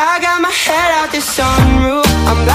I got my head out the sunroof. I'm